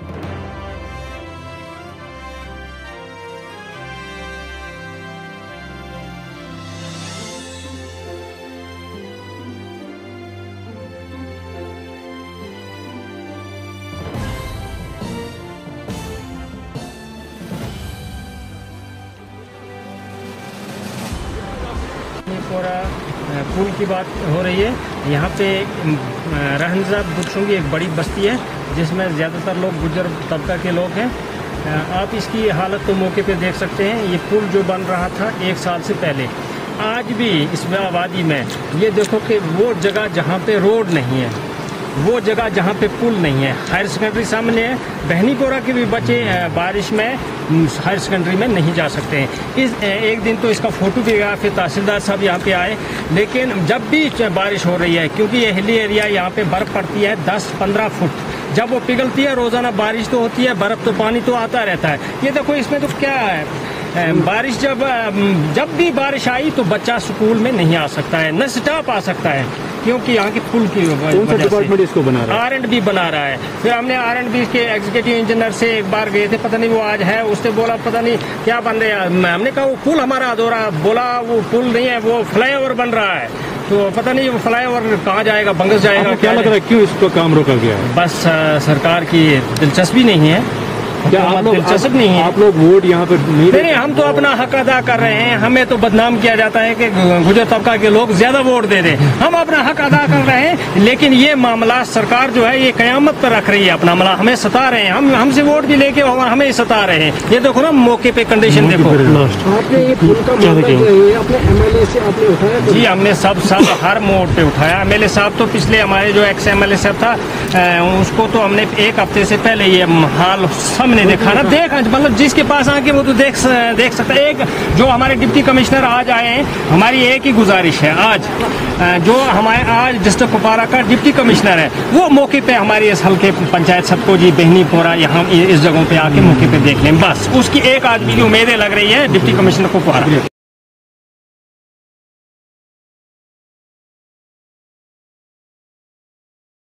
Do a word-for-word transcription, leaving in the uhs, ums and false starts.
बेहनीपोरा पुल की बात हो रही है। यहाँ पे बेहनीपोरा बुटशुंगी एक बड़ी बस्ती है जिसमें ज़्यादातर लोग गुजर तबका के लोग हैं। आप इसकी हालत तो मौके पे देख सकते हैं। ये पुल जो बन रहा था एक साल से पहले, आज भी इस आबादी में ये देखो कि वो जगह जहाँ पे रोड नहीं है, वो जगह जहाँ पे पुल नहीं है। हायर सेकेंडरी सामने है। बेहनीपोरा के भी बच्चे बारिश में हायर सेकेंडरी में नहीं जा सकते हैं। इस एक दिन तो इसका फोटो भी गया, फिर तहसीलदार साहब यहाँ पे आए। लेकिन जब भी बारिश हो रही है, क्योंकि ये हिली एरिया, यहाँ पे बर्फ़ पड़ती है दस पंद्रह फुट, जब वो पिघलती है, रोज़ाना बारिश तो होती है, बर्फ़ तो पानी तो आता रहता है। ये देखो इसमें तो क्या है, बारिश जब जब भी बारिश आई तो बच्चा स्कूल में नहीं आ सकता है, न स्टाफ आ सकता है, क्योंकि यहाँ की पुल की वजह डिपार्टमेंट इसको बना रहा है, आर एंड बी बना रहा है। फिर हमने आर एंड बी के एग्जीक्यूटिव इंजीनियर से एक बार गए थे, पता नहीं वो आज है, उसने बोला पता नहीं क्या बन रहा है। हमने कहा वो पुल हमारा अधूरा, बोला वो पुल नहीं है, वो फ्लाईओवर बन रहा है। तो पता नहीं वो फ्लाईओवर कहाँ जाएगा, बंगस जाएगा, क्या लग रहा है क्यों इसको काम रोका गया है? बस सरकार की दिलचस्पी नहीं है, क्या आप लोग दिलचस्प नहीं है। आप लोग वोट यहाँ पर नहीं नहीं, हम तो अपना हक अदा कर रहे हैं। हमें तो बदनाम किया जाता है कि गुजर तबका के लोग ज्यादा वोट दे दें। हम अपना हक अदा कर रहे हैं, लेकिन ये मामला सरकार जो है ये कयामत पर रख रही है अपना मामला, हमें सता रहे हैं। हम हमसे वोट भी लेके हमें सता रहे हैं। ये देखो ना मौके पे कंडीशन देखो। आपने ये पुल का मामला अपने एमएलए से आपने उठाया? जी, हमने सब सब हर मोड़ पे उठाया। एमएलए साहब तो पिछले हमारे जो एक्स एमएलए साहब था, उसको तो हमने एक हफ्ते से पहले ये हाल सामने देखा ना, देख मतलब जिसके पास आके वो तो देख देख सकता है। एक जो हमारे डिप्टी कमिश्नर आज आए हैं, हमारी एक ही गुजारिश है, आज जो हमारे आज डिस्ट्रिक्ट कुपवारा का डिप्टी कमिश्नर है, वो मौके पे हमारे इस हल्के पंचायत सबको जी बेहनीपोरा यहाँ इस जगहों पे आके मौके पे देख लें। बस उसकी एक आदमी की उम्मीदें लग रही है डिप्टी कमिश्नर कुपवारा।